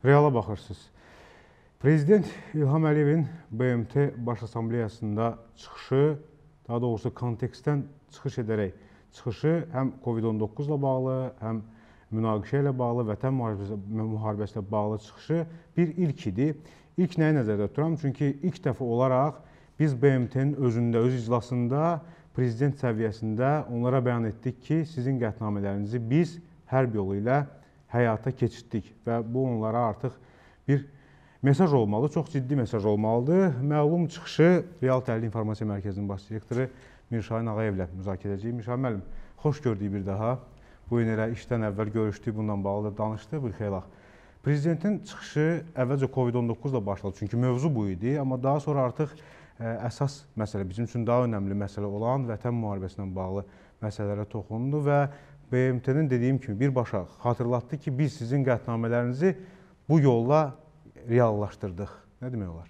Reala baxırsınız. Prezident İlham Əliyevin BMT Baş Assambleyasında çıxışı, daha doğrusu kontekstdən çıxış edərək çıxışı həm Covid-19 ilə bağlı, həm münaqişə ilə bağlı, vətən müharibəsi ilə bağlı çıxışı bir ilk idi. İlk nəyi nəzərdə tuturam? Çünki ilk dəfə olaraq biz BMT-nin özündə, öz iclasında, prezident səviyyəsində onlara bəyan etdik ki, sizin qətnamələrinizi biz hərb yolu ilə həyata keçirdik və bu onlara artıq bir mesaj olmalı, çox ciddi mesaj olmalıdır. Məlum çıxışı Real Təhlil İnformasiya Mərkəzinin baş direktoru Mirşahin Ağayevlə müzakirə edəcəyik. Mirşahin müəllim, xoş gördük bir daha. Bu gün elə işdən əvvəl görüşdük, bundan bağlı danışdıq bir xeylaq. Prezidentin çıxışı əvvəlcə Covid-19 ilə başladı, çünki mövzu bu idi, amma daha sonra artıq əsas məsələ, bizim üçün daha önəmli məsələ olan vətən müharibəsi ilə bağlı məsələlərə toxundu və BMT-nin dediyim kimi birbaşa xatırlatdı ki, biz sizin qətnamələrinizi bu yolla reallaşdırdıq. Nə demək olar?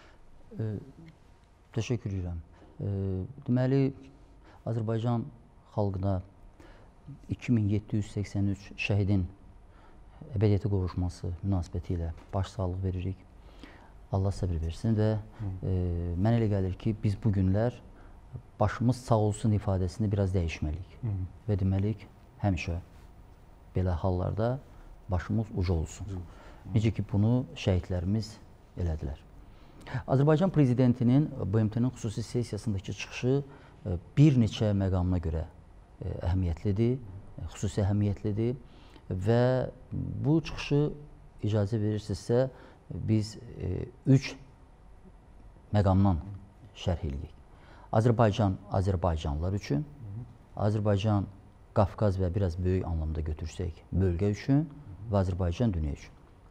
Təşəkkür edirəm. Deməli, Azərbaycan xalqına 2783 şəhidin əbədiyyətə qovuşması münasibəti ilə başsağlıq veririk. Allah səbir versin və mənə elə gəlir ki, biz bu günlər başımız sağ olsun ifadəsini biraz dəyişməliyik və deməliyik, həmişə belə hallarda başımız uca olsun. Necə ki, bunu şəhidlərimiz elədilər. Azərbaycan prezidentinin BMT-nin xüsusi sessiyasındakı çıxışı bir neçə məqamına görə əhəmiyyətlidir, xüsusi əhəmiyyətlidir və bu çıxışı icazə verirsinizsə, biz 3 məqamdan şərh edək. Azərbaycan, Azərbaycanlılar üçün, Azərbaycan, Qafqaz və biraz böyük anlamda götürsək, bölgə üçün və Azərbaycan dünya üçün.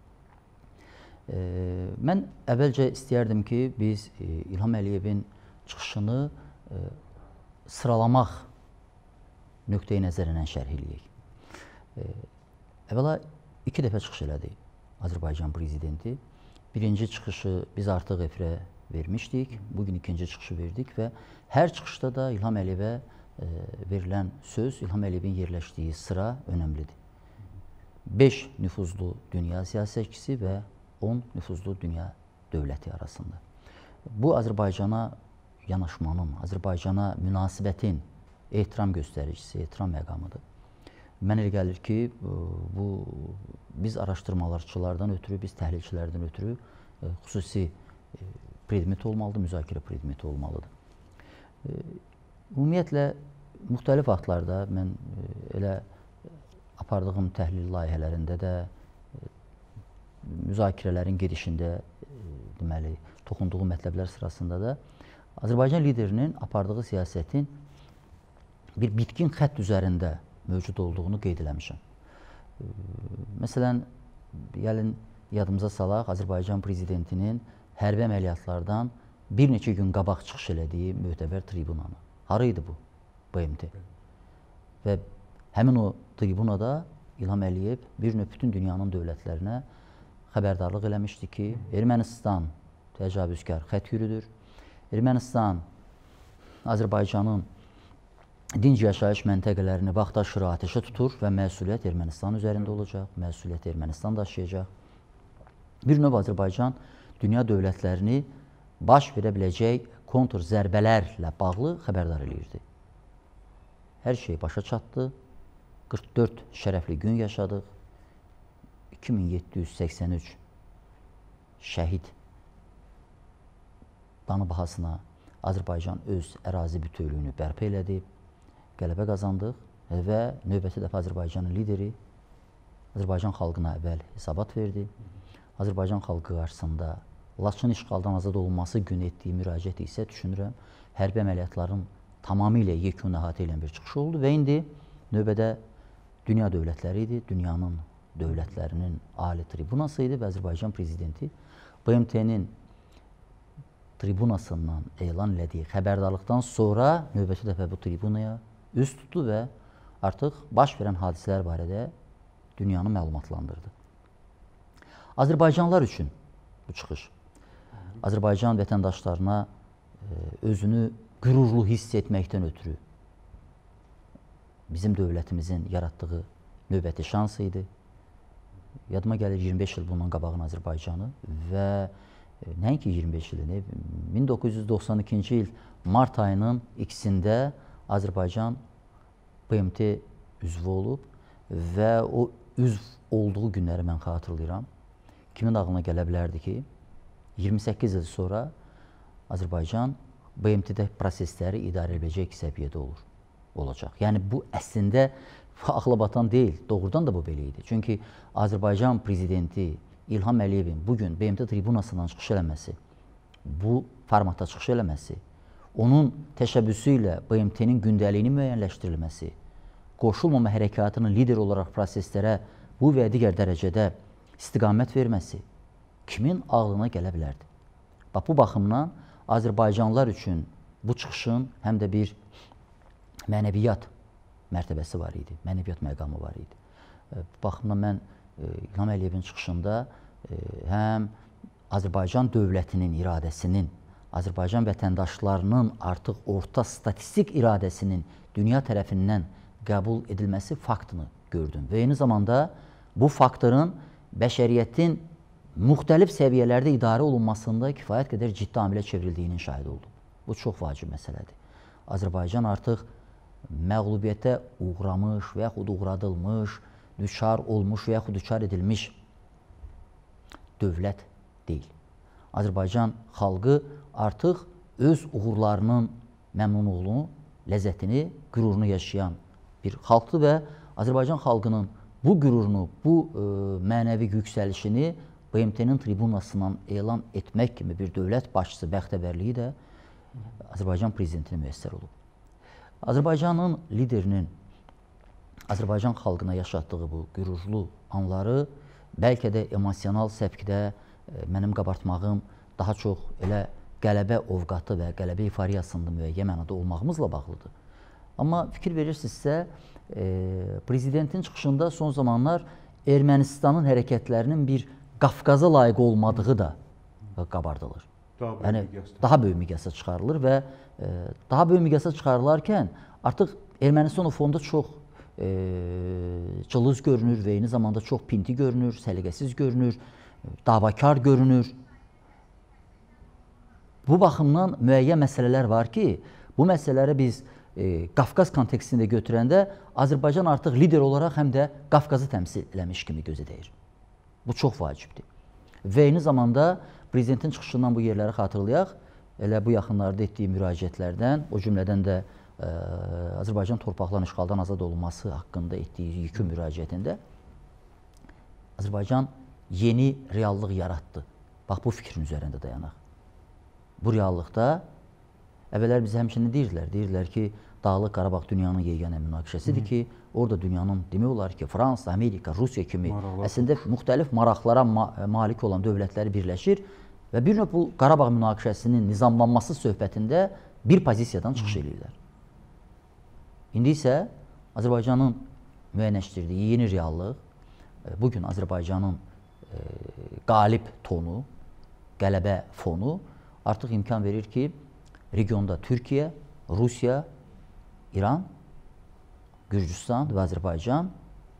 Mən əvvəlcə istəyərdim ki, biz İlham Əliyevin çıxışını sıralamaq nöqteyi nəzərindən şərh edək. Əvvəla 2 dəfə çıxış elədi Azərbaycan prezidenti. Birinci çıxışı biz artıq efirə vermişdik, bugün ikinci çıxışı verdik və hər çıxışda da İlham Əliyevə verilən söz, İlham Əliyevin yerləşdiyi sıra önəmlidir. 5 nüfuzlu dünya siyasətçisi və 10 nüfuzlu dünya dövləti arasında. Bu, Azərbaycana yanaşmanın, Azərbaycana münasibətin ehtiram göstəricisi, ehtiram məqamıdır. Mənə elə gəlir ki, biz araşdırmalarçılardan ötürü, biz təhlilçilərdən ötürü xüsusi predmet olmalıdır, müzakirə predmeti olmalıdır. Ümumiyyətlə, müxtəlif vaxtlarda mən elə apardığım təhlil layihələrində də, müzakirələrin gedişində, deməli, toxunduğu mətləblər sırasında da Azərbaycan liderinin apardığı siyasətin bir bitkin xətt üzərində mövcud olduğunu qeyd eləmişəm. Məsələn, gəlin yadımıza salaq, Azərbaycan prezidentinin hərbi əməliyyatlardan bir neçə gün qabaq çıxış elədiyi möhtəbər tribunanı. Hara idi bu? BMT. Və həmin o tribunada İlham Əliyev bir növ bütün dünyanın dövlətlərinə xəbərdarlıq eləmişdi ki, Ermənistan təcavüzkar xətt yürüdür. Ermənistan Azərbaycanın dinc yaşayış məntəqələrini vaxtaşırı atəşə tutur və məsuliyyət Ermənistan üzərində olacaq, məsuliyyət Ermənistan daşıyacaq. Bir növ Azərbaycan dünya dövlətlərini baş verə biləcək kontur zərbələrlə bağlı xəbərdar edirdi. Hər şey başa çatdı, 44 şərəfli gün yaşadıq, 2783 şəhid qanı bahasına Azərbaycan öz ərazi bütövlüyünü bərpa elədi, qələbə qazandıq və növbəti dəfə Azərbaycanın lideri Azərbaycan xalqına əvvəl hesabat verdi. Azərbaycan xalqı qarşısında Laçın işğaldan azad olunması günü etdiyi müraciət isə düşünürəm, hərbi əməliyyatların tamamilə yekun əhatə edən bir çıxış oldu və indi növbədə dünya dövlətləri idi, dünyanın dövlətlərinin ali tribunası idi və Azərbaycan prezidenti BMT-nin tribunasından elan elədiyi xəbərdarlıqdan sonra növbəti dəfə bu tribunaya üz tutdu və artıq baş verən hadisələr barədə dünyanı məlumatlandırdı. Azərbaycanlılar üçün bu çıxış, Azərbaycan vətəndaşlarına özünü qürurlu hiss etməkdən ötürü bizim dövlətimizin yaratdığı növbəti şans idi. yadıma gəlir 25 il bundan qabağın Azərbaycanı və nəinki 25 ilini, 1992-ci il mart ayının 2-sində Azərbaycan BMT üzvü olub və o üzv olduğu günləri mən xatırlayıram. Kimin ağlına gələ bilərdi ki, 28 il sonra Azərbaycan BMT-də prosesləri idarə edəcək səviyyədə olacaq. Yəni bu əslində ağla batan deyil, doğrudan da bu belə idi. Çünki Azərbaycan prezidenti İlham Əliyevin bugün BMT tribunasından çıxış eləməsi, bu formatda çıxış eləməsi, onun təşəbbüsü ilə BMT-nin gündəliyini müəyyənləşdirilməsi, qoşulmama hərəkatının lider olaraq proseslərə bu və digər dərəcədə istiqamət verməsi kimin ağlına gələ bilərdi? Bax, bu baxımdan Azərbaycanlılar üçün bu çıxışın həm də bir mənəviyyat mərtəbəsi var idi, mənəviyyat məqamı var idi. Bu baxımdan mən İlham Əliyevin çıxışında həm Azərbaycan dövlətinin iradəsinin, Azərbaycan vətəndaşlarının artıq orta statistik iradəsinin dünya tərəfindən qəbul edilməsi faktını gördüm. Və eyni zamanda bu faktorun bəşəriyyətin müxtəlif səviyyələrdə idarə olunmasında kifayət qədər ciddi amilə çevrildiyinin şahidi oldum. Bu çox vacib məsələdir. Azərbaycan artıq məğlubiyyətə uğramış və yaxud uğradılmış, düçar olmuş və yaxud düçar edilmiş dövlət deyil. Azərbaycan xalqı artıq öz uğurlarının məmnunluğunu, ləzzətini, qürurunu yaşayan bir xalqdır və Azərbaycan xalqının bu qürurunu, bu mənəvi yüksəlişini BMT-nin tribunasından elan etmək kimi bir dövlət başçısı bəxtəvərliyi də Azərbaycan prezidentinin müəssər olub. Azərbaycanın liderinin Azərbaycan xalqına yaşatdığı bu qürurlu anları bəlkə də emosional səpkidə mənim qabartmağım daha çox elə qələbə ovqatı və qələbə eyfariyasında müəyyən mənada olmağımızla bağlıdır. Amma fikir verirsinizsə, prezidentin çıxışında son zamanlar Ermənistanın hərəkətlərinin bir Qafqaza layiq olmadığı da qabardılır. Daha böyük miqyasa çıxarılır və daha böyük miqyasa çıxarılarkən artıq Ermənistan o fonda çox cılız görünür və eyni zamanda çox pinti görünür, səliqəsiz görünür, davakar görünür. Bu baxımdan müəyyən məsələlər var ki, bu məsələləri biz Qafqaz kontekstində götürəndə Azərbaycan artıq lider olaraq həm də Qafqazı təmsil eləmiş kimi gözə dəyir. Bu çox vacibdir. Və eyni zamanda prezidentin çıxışından bu yerləri xatırlayaq, elə bu yaxınlarda etdiyi müraciətlərdən, o cümlədən də Azərbaycan torpaqlarının işğaldan azad olunması haqqında etdiyi yekun müraciətində Azərbaycan yeni reallıq yaratdı. Bax, bu fikrin üzərində dayanaq. Bu reallıqda əvvəllər bizə həmçinin deyirdilər ki, Dağlıq Qarabağ dünyanın yeganə münaqişəsidir ki, orada dünyanın demək olar ki, Fransa, Amerika, Rusiya kimi əslində müxtəlif maraqlara malik olan dövlətləri birləşir və bir növ bu Qarabağ münaqişəsinin nizamlanması söhbətində bir pozisiyadan çıxış edirlər. İndi isə Azərbaycanın müəyyənləşdirdiyi yeni reallıq, bugün Azərbaycanın qalib tonu, qələbə fonu artıq imkan verir ki, regionda Türkiyə, Rusiya, İran, Gürcüstan və Azərbaycan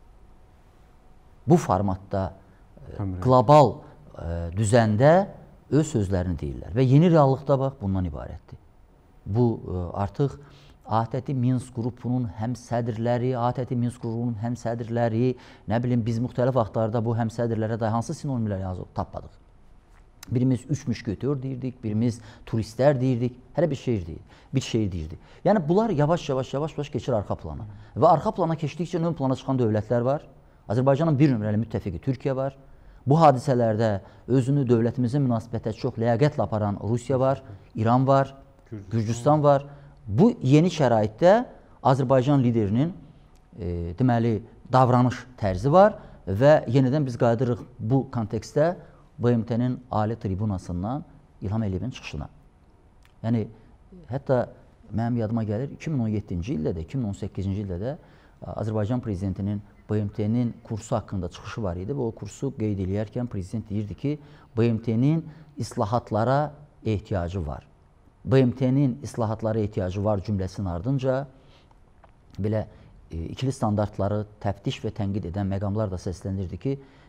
bu formatda qlobal düzəndə öz sözlərini deyirlər. Və yeni reallıqda bax, bundan ibarətdir. Bu artıq ATƏT Minsk qrupunun həmsədrləri, ATƏT Minsk qrupunun həmsədrləri, nə bilim, biz müxtəlif vaxtlarda bu həmsədrlərə də hansı sinonimlər yazıb tapmadıq. Birimiz üç müşketör deyirdik, birimiz turistlər deyirdik, hər bir şehir deyirdik. Yəni bunlar yavaş-yavaş keçir arxa plana. Və arxa plana keçdikcə ön plana çıxan dövlətlər var. Azərbaycanın bir nömrəli müttəfiqi Türkiyə var. Bu hadisələrdə özünü dövlətimizin münasibətə çox ləyaqətlə aparan Rusiya var, İran var, Gürcüstan var. Bu yeni şəraitdə Azərbaycan liderinin deməli davranış tərzi var və yenidən biz qayıdırıq bu kontekstdə BMT-nin ali tribunasından İlham Əliyevin çıxışına. Yəni, hətta mənim yadıma gəlir, 2017-ci ildə də, 2018-ci ildə də Azərbaycan prezidentinin BMT-nin kursu haqqında çıxışı var idi və o kursu qeyd edərkən prezident deyirdi ki, BMT-nin islahatlara ehtiyacı var. BMT-nin islahatlara ehtiyacı var cümləsinin ardınca belə ikili standartları təftiş və tənqid edən məqamlar da səslənirdi ki,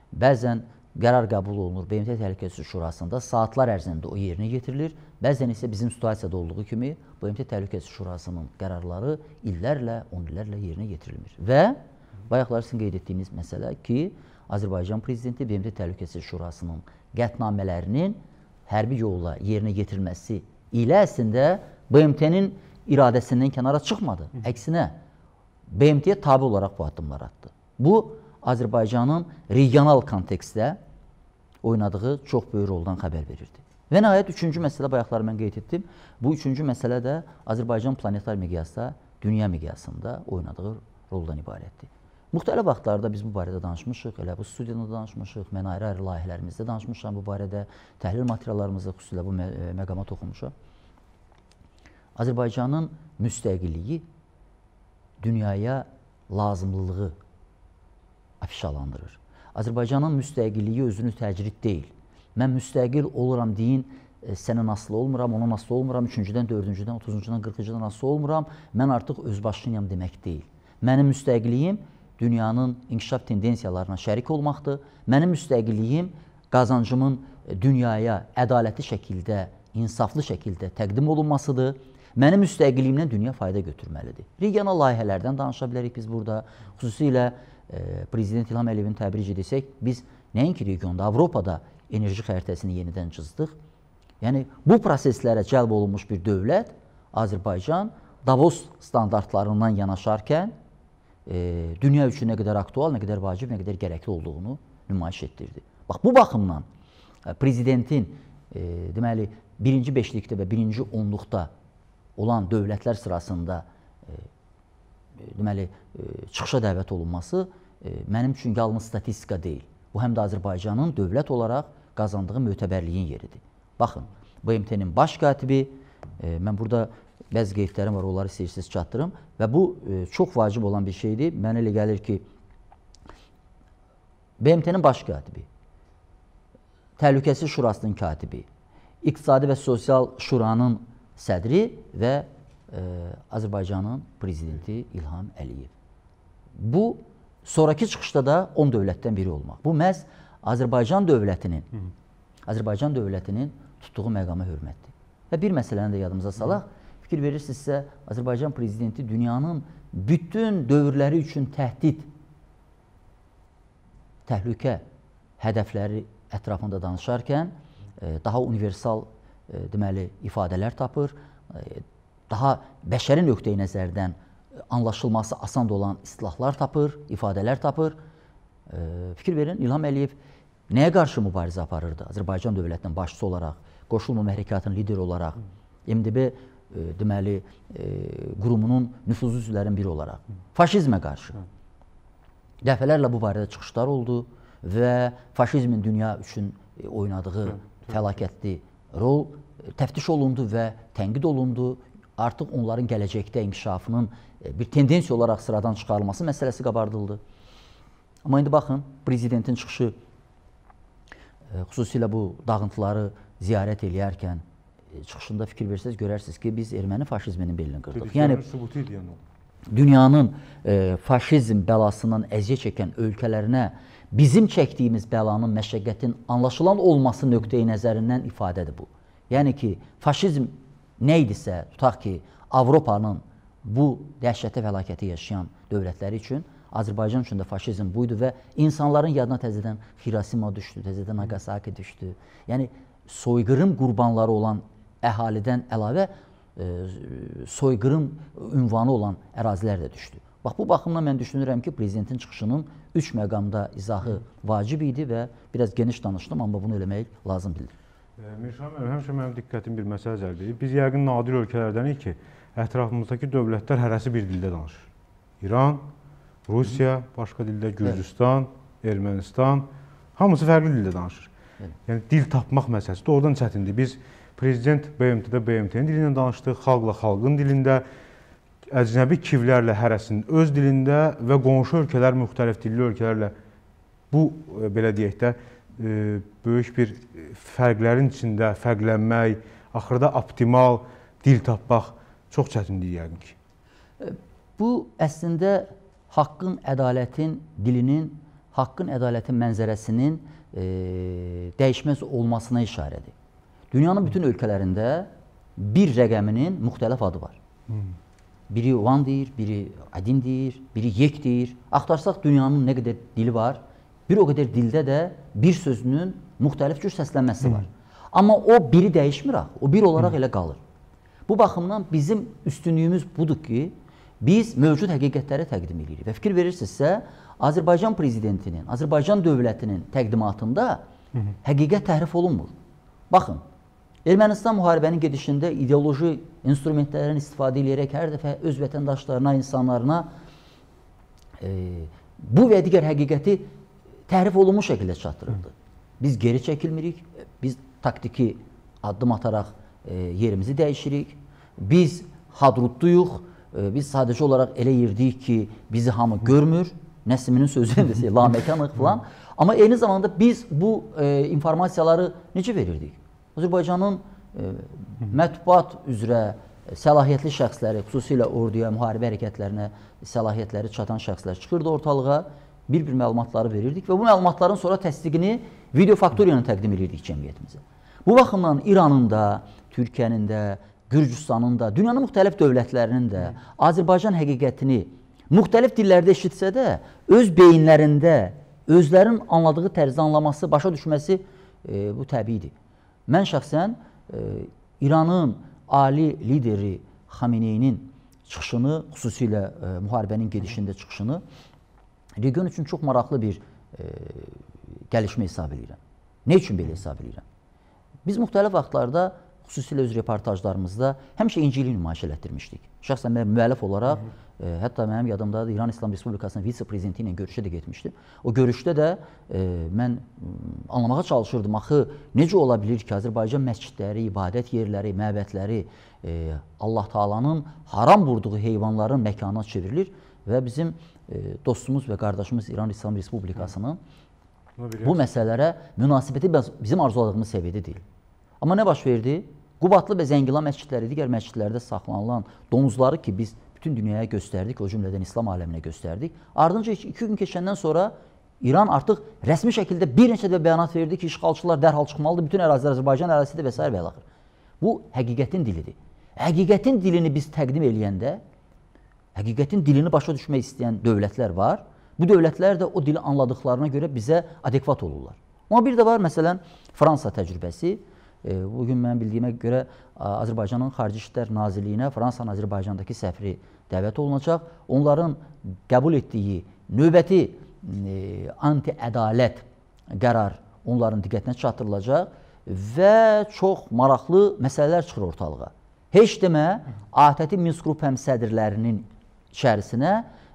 Bəzən qərar qəbul olunur BMT Təhlükəsizlik Şurasında, saatlar ərzində o yerinə yetirilir. Bəzən isə bizim situasiyada olduğu kimi BMT Təhlükəsizlik Şurasının qərarları illərlə, 10 illərlə yerinə yetirilmir. Və bayaqlar sizin qeyd etdiyiniz məsələ ki, Azərbaycan Prezidenti BMT Təhlükəsizlik Şurasının qətnamələrinin hərbi yolla yerinə yetirilməsi ilə əslində BMT-nin iradəsindən kənara çıxmadı. Əksinə, BMT-yə tabi olaraq bu addımlar atdı. Bu, Azərbaycanın regional kontekstdə oynadığı çox böyük roldan xəbər verirdi. Və nəhayət, üçüncü məsələ, bayaqlar mən qeyd etdim, bu üçüncü məsələ də Azərbaycan planetar miqyasda, dünya miqyasında oynadığı roldan ibarətdir. Müxtəlif vaxtlarda biz bu barədə danışmışıq, elə bu studiyada danışmışıq, mən ayrı-ayrı layihələrimizdə danışmışam bu barədə, təhlil materiallarımızda xüsusilə bu məqama toxunmuşam. Azərbaycanın müstəqilliyi dünyaya lazımlılığı afişalandırır. Azərbaycanın müstəqilliyi özünü təcrid deyil. Mən müstəqil oluram deyin, səndən asılı olmuram, ondan asılı olmuram, 3-cüdən, 4-cüdən, 30-cudan, 40-cıdan asılı olmuram, mən artıq özbaşınıyam demək deyil. Mənim müstəqilliyim dünyanın inkişaf tendensiyalarına şərik olmaqdır. Mənim müstəqilliyim qazancımın dünyaya ədalətli şəkildə, insaflı şəkildə təqdim olunmasıdır. Mənim müstəqilliyimdən dünya fayda götürməlidir. Regional layihələrdən danışa bilərik biz burada. Xüsusilə Prezident İlham Əliyevin təbirici desək, biz nəinki regionda, Avropada enerji xəritəsini yenidən cızdıq. Yəni, bu proseslərə cəlb olunmuş bir dövlət, Azərbaycan, Davos standartlarından yanaşarkən dünya üçün nə qədər aktual, nə qədər vacib, nə qədər gərəkli olduğunu nümayiş etdirdi. Bax, bu baxımdan Prezidentin deməli, birinci beşlikdə və birinci onluqda olan dövlətlər sırasında deməli, çıxışa dəvət olunması mənim üçün yalnız statistika deyil. Bu, həm də Azərbaycanın dövlət olaraq qazandığı mötəbərliyin yeridir. Baxın, BMT-nin baş katibi, mən burada bəzi qeydlərim var, onları istəyirsiniz çatdırım və bu çox vacib olan bir şeydir. Mənə elə gəlir ki, BMT-nin baş katibi, Təhlükəsizlik Şurasının katibi, İqtisadi və Sosial Şuranın sədri və Azərbaycanın prezidenti İlham Əliyev. Bu, sonraki çıxışda da 10 dövlətdən biri olmaq. Bu, məhz Azərbaycan dövlətinin tutduğu məqama hörmətdir. Və bir məsələni də yadımıza salaq, fikir verirsinizsə, Azərbaycan prezidenti dünyanın bütün dövrləri üçün təhdid, təhlükə hədəfləri ətrafında danışarkən daha universal deməli, ifadələr tapır, daha bəşəri nöqteyi nəzərdən anlaşılması asan olan istilahlar tapır, ifadələr tapır. Fikir verin, İlham Əliyev nəyə qarşı mübarizə aparırdı? Azərbaycan dövlətinin başçısı olaraq, qoşulmama hərəkatının lideri olaraq, MDB deməli, qurumunun nüfuzlu üzvlərin biri olaraq, faşizmə qarşı. Dəfələrlə bu barədə çıxışlar oldu və faşizmin dünya üçün oynadığı fəlakətli rol təftiş olundu və tənqid olundu. Artıq onların gələcəkdə inkişafının bir tendensiya olaraq sıradan çıxarılması məsələsi qabardıldı. Amma indi baxın, prezidentin çıxışı, xüsusilə bu dağıntıları ziyarət eləyərkən çıxışında fikir versəz, görərsiniz ki, biz erməni faşizminin belini qırdıq. Yəni, dünyanın faşizm bəlasından əziyyət çəkən ölkələrinə bizim çəkdiyimiz bəlanın, məşəqqətin anlaşılan olması nöqteyi nəzərindən ifadədir bu. Yəni ki, faşizm nə idisə, tutaq ki, Avropanın bu dəhşətli fəlakəti yaşayan dövlətləri üçün Azərbaycan üçün də faşizm buydu və insanların yadına təzədən Hirosima düşdü, təzədən Nagasaki düşdü. Yəni, soyqırım qurbanları olan əhalidən əlavə soyqırım ünvanı olan ərazilər də düşdü. Bax, bu baxımdan mən düşünürəm ki, prezidentin çıxışının 3 məqamda izahı vacib idi və biraz geniş danışdım, amma bunu eləmək lazım bilir. Mirşah müəllim, həmişə mənim diqqətim bir məsələ cəlb edir. Biz yəqin nadir ölkələrdənik ki, ətrafımızdakı dövlətlər hərəsi bir dildə danışır. İran, Rusiya, başqa dildə Gürcüstan, Ermənistan, hamısı fərqli dildə danışır. Yəni, dil tapmaq məsələsi də oradan çətindir. Biz prezident BMT-də BMT-nin dilindən danışdıq, xalqla xalqın dilində, əcnəbi kivlərlə hərəsinin öz dilində və qonşu ölkələr, müxtəlif dilli ölkələrlə bu, belə deyək də, böyük bir fərqlərin içində fərqlənmək, axırda optimal dil tapmaq çox çətindir yəqin ki. Bu, əslində, haqqın, ədalətin dilinin haqqın, ədalətin mənzərəsinin dəyişməz olmasına işarədir. Dünyanın bütün ölkələrində bir rəqəminin müxtəlif adı var. Biri one deyir, biri adin deyir, biri yek deyir. Axtarsaq dünyanın nə qədər dili var, bir o qədər dildə də bir sözünün müxtəlif cür səslənməsi var. Amma o biri dəyişmir, o bir olaraq elə qalır. Bu baxımdan bizim üstünlüyümüz budur ki, biz mövcud həqiqətləri təqdim edirik. Və fikir verirsinizsə, Azərbaycan prezidentinin, Azərbaycan dövlətinin təqdimatında həqiqət təhrif olunmur. Baxın, Ermənistan müharibənin gedişində ideoloji instrumentlərdən istifadə edərək hər dəfə öz vətəndaşlarına, insanlarına bu və digər həqiqəti təhrif olunmuş şəkildə çatdırırdı. Biz geri çəkilmirik, biz taktiki addım ataraq yerimizi dəyişirik, biz hadrudduyuq, biz sadəcə olaraq elə yerdəyik ki, bizi hamı görmür, Nəsiminin sözü endəsə, laməkanıq falan. Amma eyni zamanda biz bu informasiyaları necə verirdik? Azərbaycanın mətbuat üzrə səlahiyyətli şəxsləri, xüsusilə orduya, müharibə hərəkətlərinə səlahiyyətləri çatan şəxslər çıxırdı ortalığa, bir-bir məlumatları verirdik və bu məlumatların sonra təsdiqini video faktoriya ilə təqdim edirdik cəmiyyətimizə. Bu baxımdan İranın da, Türkiyənin də, Gürcüstanın da, dünyanın müxtəlif dövlətlərinin də Azərbaycan həqiqətini müxtəlif dillərdə eşitsə də, öz beyinlərində, özlərinin anladığı tərzdə anlaması, başa düşməsi bu təbiidir. Mən şəxsən İranın ali lideri Xameneyinin çıxışını, xüsusilə müharibənin gedişində çıxışını region üçün çox maraqlı bir gəlişmə hesab edirəm. Nə üçün belə hesab edirəm? Biz müxtəlif vaxtlarda, xüsusilə öz reportajlarımızda həmişə İncili nümayiş elətdirmişdik. Şəxsən mən müəllif olaraq, hətta mənim yadımdadır, İran İslam Respublikasının vitse-prezidenti ilə görüşə də getmişdim. O görüşdə də mən anlamağa çalışırdım, axı necə ola bilir ki, Azərbaycan məscidləri, ibadət yerləri, məbədləri Allah Taalanın haram vurduğu heyvanların məkanına çevrilir və bizim dostumuz və qardaşımız İran İslam Respublikasının bu məsələlərə münasibəti bizim arzuladığımız səviyyədə deyil. Amma nə baş verdi? Qubadlı və Zəngilan məscidləri, digər məscidlərdə saxlanılan donuzları ki, biz bütün dünyaya göstərdik, o cümlədən İslam aləminə göstərdik. Ardınca 2 gün keçəndən sonra İran artıq rəsmi şəkildə bir neçə də bəyanat verdi ki, işğalçılar dərhal çıxmalıdır, bütün ərazilər Azərbaycan ərazisidir və s. və axır. Bu həqiqətin dilidir. Həqiqətin dilini biz təqdim eləyəndə, həqiqətin dilini başa düşmək istəyən dövlətlər var. Bu dövlətlər də o dili anladıqlarına görə bizə adekvat olurlar. Amma bir də var, məsələn, Fransa təcrübəsi. Bugün mən bildiyimə görə Azərbaycanın Xarici İşlər Nazirliyinə Fransanın Azərbaycandakı səfiri dəvət olunacaq. Onların qəbul etdiyi növbəti anti-ədalət qərar onların diqqətinə çatdırılacaq və çox maraqlı məsələlər çıxır ortalığa. Heç demə, ATƏT Minsk qrup həmsədrlərinin içərisinə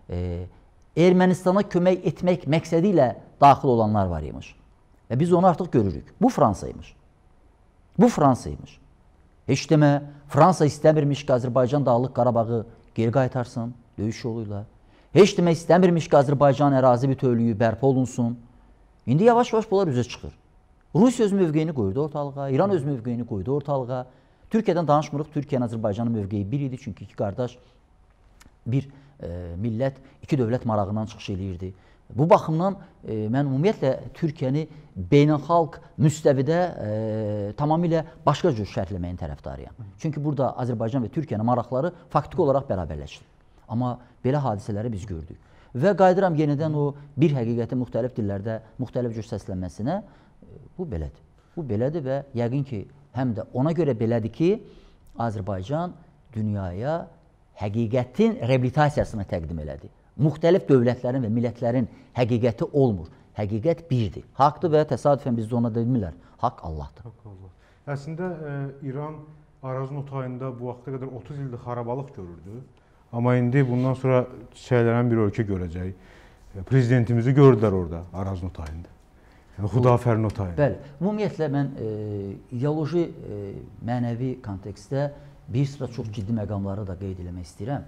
Ermənistana kömək etmək məqsədi ilə daxil olanlar var imiş. Və biz onu artıq görürük. Bu Fransa imiş. Bu Fransa imiş. Heç demə, Fransa istəmirmiş ki, Azərbaycan Dağlıq Qarabağı geri qaytarsın döyüş yoluyla. Heç demə, istəmirmiş ki, Azərbaycan ərazi bütövlüyü bərpa olunsun. İndi yavaş-yavaş bunlar üzə çıxır. Rusiya öz mövqeyini qoydu ortalığa, İran öz mövqeyini qoydu ortalığa. Türkiyədən danışmırıq, Türkiyənin Azərbaycanın mövqeyi bir idi, çünki iki qardaş, bir millət, iki dövlət marağından çıxış eləyirdi. Bu baxımdan mən ümumiyyətlə Türkiyəni beynəlxalq müstəvidə tamamilə başqa cür şərhləməyin tərəfdarıyam. Çünki burada Azərbaycan və Türkiyənin maraqları faktiki olaraq bərabərləşdi. Amma belə hadisələri biz gördük. Və qayıdıram yenidən o bir həqiqətin müxtəlif dillərdə, müxtəlif cür səslənməsinə, bu belədir. Bu belədir və yəqin ki, həm də ona görə belədir ki, Azərbaycan dünyaya həqiqətin reabilitasiyasını təqdim elədi. Müxtəlif dövlətlərin və millətlərin həqiqəti olmur. Həqiqət birdir. Haqdır və təsadüfən bizdə ona demirlər. Haqq Allahdır. Haqq Allah. Əslində İran Araz notayında bu vaxta qədər 30 ildir xarabalıq görürdü. Amma indi bundan sonra çiçəklənən bir ölkə görəcək. Prezidentimizi gördülər orada Araz notayında. Yəni Xudafər notayında. Bəli. Ümumiyyətlə mən ideoloji, mənəvi kontekstdə bir sıra çox ciddi məqamları da qeyd eləmək istəyirəm.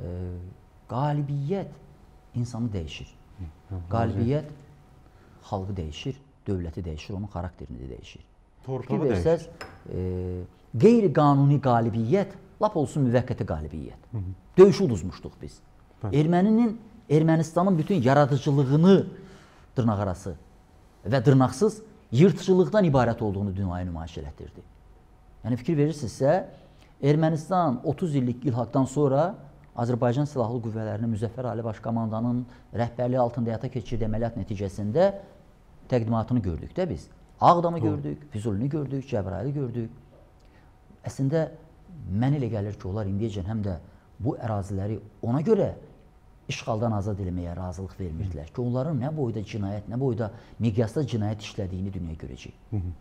Qalibiyyət insanı dəyişir. Qalibiyyət xalqı dəyişir, dövləti dəyişir, onun xarakterini dəyişir. Torpağı dəyişir. Qeyri-qanuni qalibiyyət, lap olsun müvəqqəti qalibiyyət. Döyüşü uduzmuşduq biz. Ermənistanın bütün yaradıcılığını dırnaqarası və dırnaqsız yırtıcılıqdan ibarət olduğunu dünyaya nümayiş etdirdi. Yəni fikir verirsinizsə, Ermənistan 30 illik ilhaqdan sonra Azərbaycan Silahlı Qüvvələrinin Müzəffər Ali Baş Komandanın rəhbərliyi altında həyata keçirdiyi əməliyyat nəticəsində təqdimatını gördük də biz. Ağdamı gördük, Füzulini gördük, Cəbrayılı gördük. Əslində, mənə elə gəlir ki, onlar indiyəcən həm də bu əraziləri ona görə işğaldan azad etməyə razılıq vermirdilər ki, onların nə boyda cinayət, nə boyda miqyasda cinayət işlədiyini dünya görəcək.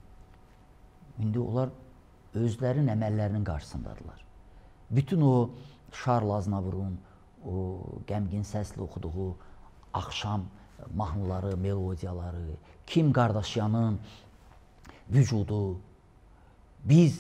İndi onlar özlərinin əməllərinin qarşısındadılar. Bütün o Şarl Aznavurun o qəmgin səslə oxuduğu axşam mahnıları, melodiyaları, Kim Kardashian'ın vücudu, biz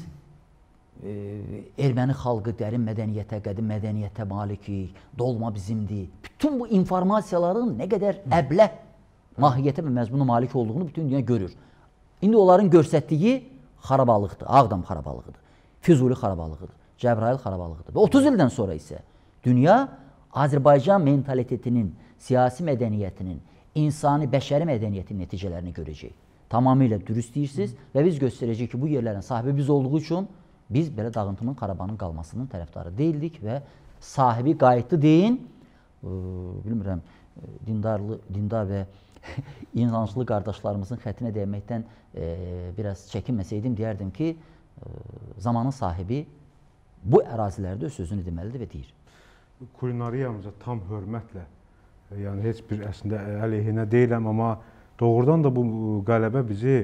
erməni xalqı dərin mədəniyyətə, qədim mədəniyyətə malikik, dolma bizimdir. Bütün bu informasiyaların nə qədər əbləh mahiyyətə və məzmuna malik olduğunu bütün dünya görür. İndi onların göstərdiyi xarabalıqdır, Ağdam xarabalığıdır, Füzuli xarabalığıdır, Cəbrayıl xarabalığıdır. Və 30 ildən sonra isə dünya Azərbaycan mentalitetinin, siyasi mədəniyyətinin, insani, bəşəri mədəniyyətin nəticələrini görəcək. Tamamilə dürüst deyirsiniz və biz göstərəcək ki, bu yerlərin sahibi biz olduğu üçün biz belə dağıntının, xarabanın qalmasının tərəfdarı deyildik və sahibi qayıtdı deyin, bilmirəm, dindar və inanclı qardaşlarımızın xəttinə dəyməkdən biraz çəkinməsəydim, deyərdim ki, zamanın sahibi bu ərazilərdə öz sözünü deməlidir və deyir. Kulinariyamıza tam hörmətlə, yəni heç bir əslində əleyhinə deyiləm, amma doğrudan da bu qələbə bizi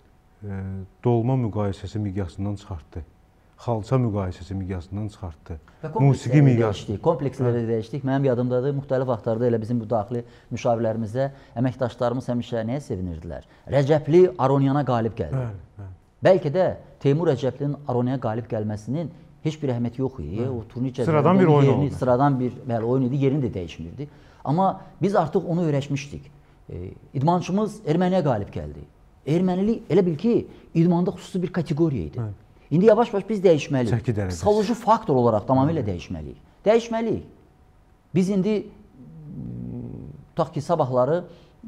dolma müqayisəsi miqyasından çıxartdı. Xalça müqayisəsi miqyasından çıxartdı. Musiqi miqyası. Kompleksləri dəyişdik. Mənim yadımdadır, müxtəlif vaxtlarda elə bizim bu daxili müşavirlərimizdə əməkdaşlarımız həmişə nəyə sevinirdilər? Rəcəbli Aronyana qalib gəldi. Bəlkə də Teymur Rəcəblinin Aronyana qalib gəlməsinin heç bir əhəmiyyəti yox idi. O turnir sıradan bir oyun oldu. Sıradan bir oyun idi, yerini də dəyişmirdi. Amma biz artıq onu öyrəşmişdik. İdmançımız Erməniyə qalib gəldi. Ermənilik elə bil ki, idmanda xüsusi bir kateqoriya idi. İndi yavaş-yavaş biz dəyişməliyik. Psixoloji faktor olaraq tamamilə dəyişməliyik. Dəyişməliyik. Biz indi, tutaq ki, sabahları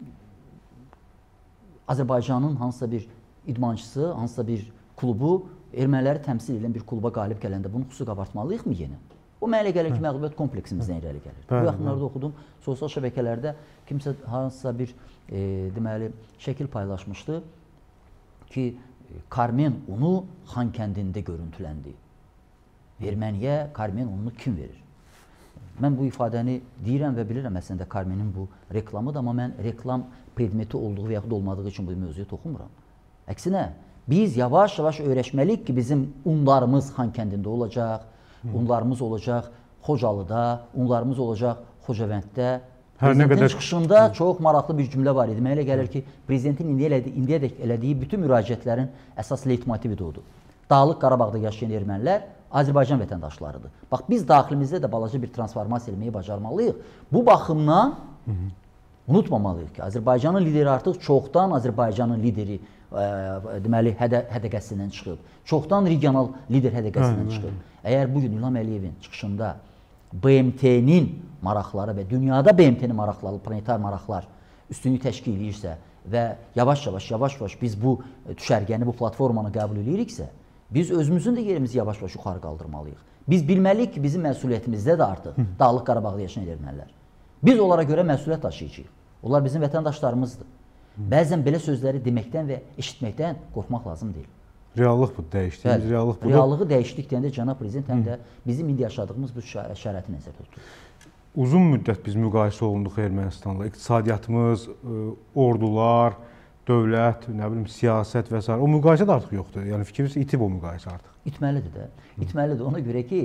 Azərbaycanın hansısa bir idmançısı, hansısa bir klubu erməniləri təmsil edən bir kluba qalib gələndə bunu xüsusi qabartmalıyıq mı yenə? O mənə elə gəlir ki, məğlubiyyət kompleksimizdən irəli gəlir. Bu yaxınlarda oxudum, sosial şəbəkələrdə kimsə hansısa bir deməli şəkil paylaşmışdı ki, Karmen unu Xan kəndində görüntüləndi. Erməniyə Karmen ununu kim verir? Mən bu ifadəni deyirəm və bilirəm əslində Karmenin bu reklamıdır, amma mən reklam predmeti olduğu və yaxud olmadığı üçün bu mövzuya toxunmuram. Əksinə, biz yavaş-yavaş öyrəşməliyik ki, bizim unlarımız Xan kəndində olacaq, unlarımız olacaq Xocalıda, unlarımız olacaq Xocavənddə. Prezidentin çıxışında çox maraqlı bir cümlə var idi. Mənə elə gəlir ki, prezidentin indiyədək elədiyi bütün müraciətlərin əsas leytmotivi də odur. Dağlıq Qarabağda yaşayan ermənilər Azərbaycan vətəndaşlarıdır. Bax, biz daxilimizdə də balaca bir transformasiya eləməyi bacarmalıyıq. Bu baxımdan unutmamalıyıq ki, Azərbaycanın lideri artıq çoxdan Azərbaycanın lideri deməli hədəqəsindən çıxıb. Çoxdan regional lider hədəqəsindən çıxıb. Əgər bugün İlham Əliyevin çıxışında BMT-nin maraqları və dünyada BMT-nin maraqları, planetar maraqlar üstünlük təşkil edirsə və yavaş-yavaş biz bu düşərgəni, bu platformanı qəbul ediriksə, biz özümüzün də yerimizi yavaş-yavaş yuxarı qaldırmalıyıq. Biz bilməliyik ki, bizim məsuliyyətimizdə də artıq Dağlıq Qarabağda yaşayan ermənilər. Biz onlara görə məsuliyyət daşıyacağıq. Onlar bizim vətəndaşlarımızdır. Bəzən belə sözləri deməkdən və eşitməkdən qorxmaq lazım deyil. Reallıq bu, dəyişdiyimiz reallıq budur. Reallığı dəyişdik deyəndə cənab prezident həm də bizim indi yaşadığımız bu şəraiti nəzərdə tutur. Uzun müddət biz müqayisə olunduq Ermənistanla. İqtisadiyyatımız, ordular, dövlət, nə bilim, siyasət və s. O müqayisə də artıq yoxdur. Yəni fikriniz itib o müqayisə artıq. İtməlidir də. İtməlidir. Ona görə ki,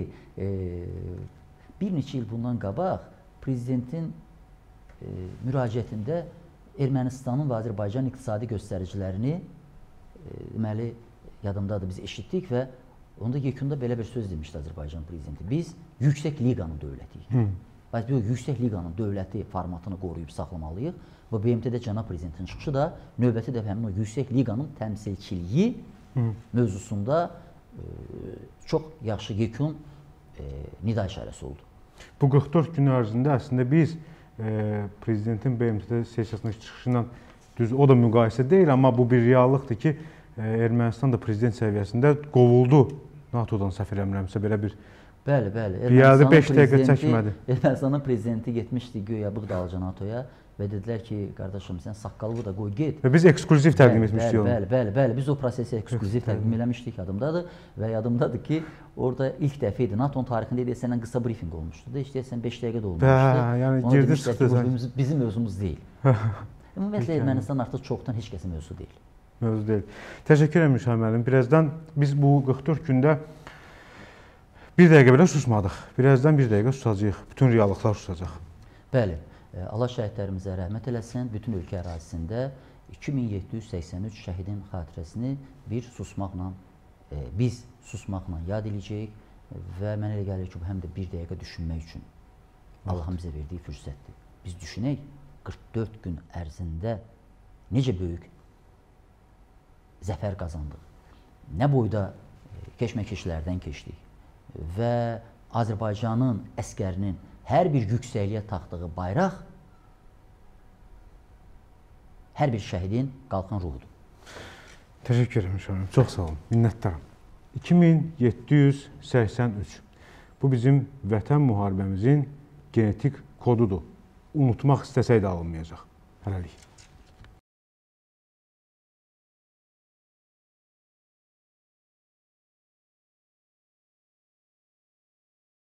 bir neçə il bundan qabaq prezidentin müraciətində Ermənistanın və Azərbaycan iqtisadi göstəricilərini deməli yadımdadır, biz eşitdik və onda yekunda belə bir söz demişdi Azərbaycan prezidenti. Biz yüksək liqanın dövlətiyik. Biz bu yüksək liqanın dövləti formatını qoruyub saxlamalıyıq və BMT-də cənab prezidentin çıxışı da növbəti dəfə həmin o yüksək liqanın təmsilçiliyi mövzusunda çox yaxşı yekun nida işarəsi oldu. Bu 44 gün ərzində əslində biz prezidentin BMT-də sessiyasındakı çıxışı ilə Düz, o da müqayisə deyil, amma bu bir reallıqdır ki, Ermənistan da prezident səviyyəsində qovuldu NATO-dan səhv eləmirəmsə, belə bir Bəli. Gəldi 5 dəqiqə çəkmədi. Ermənistanın prezidenti getmişdi güya Bığdalca NATO-ya və dedilər ki, qardaşım sən saqqalı da qoy get. Və biz ekskluziv təqdim etmişdik onu. Bəli. Biz o prosesi ekskluziv təqdim eləmişdik, yadımdadır və yadımdadır ki, orada ilk dəfə idi NATO-nun tarixində deyəsən qisa brifinq olmuşdu da, işte deyəsən 5 dəqiqə də olmuşdu. Yəni Ona girdi demişlər çıxdı. ki, bizim mövzumuz deyil. Ümumiyyətlə Ermənistan artıq çoxdan heç kəsin mövzusu deyil. Mövzu deyil. Təşəkkür edirəm Müşah müəllim. Birazdan biz bu 44 gündə bir dəqiqə belə susmadıq. Birazdan bir dəqiqə susacağıq. Bütün reallıqlar susacaq. Bəli. Allah şəhidlərimizə rəhmət eləsin. Bütün ölkə ərazisində 2783 şəhidin xatirəsini biz susmaqla yad edəcəyik və mənə elə gəlir ki, bu həm də bir dəqiqə düşünmək üçün Allahın bizə verdiyi fürsətdir. Biz düşünək, 44 gün ərzində necə böyük zəfər qazandıq. Nə boyda keşməkeşlərdən keçdik və Azərbaycanın əskərinin hər bir yüksəkliyə taxdığı bayraq hər bir şəhidin qalxan ruhudur. Təşəkkür edirəm Müşah müəllim. Çox sağ olun. Minnətdaram. 2783. Bu bizim vətən müharibəmizin genetik kodudur. Unutmaq istəsək də alınmayacaq. Hələlik.